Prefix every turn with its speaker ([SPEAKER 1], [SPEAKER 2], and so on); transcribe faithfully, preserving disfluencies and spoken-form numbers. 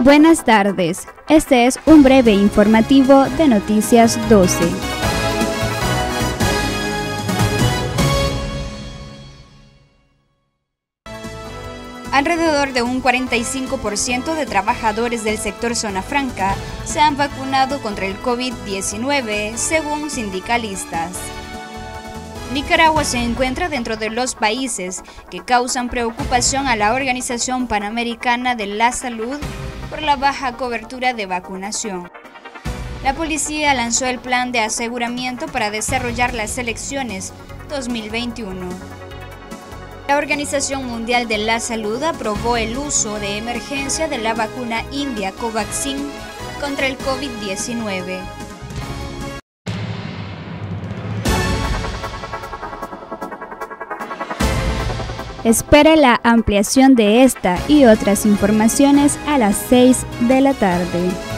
[SPEAKER 1] Buenas tardes, este es un breve informativo de Noticias doce. Alrededor de un cuarenta y cinco por ciento de trabajadores del sector Zona Franca se han vacunado contra el COVID diecinueve, según sindicalistas. Nicaragua se encuentra dentro de los países que causan preocupación a la Organización Panamericana de la Salud por la baja cobertura de vacunación. La policía lanzó el plan de aseguramiento para desarrollar las elecciones dos mil veintiuno. La Organización Mundial de la Salud aprobó el uso de emergencia de la vacuna india Covaxin contra el COVID diecinueve. Espere la ampliación de esta y otras informaciones a las seis de la tarde.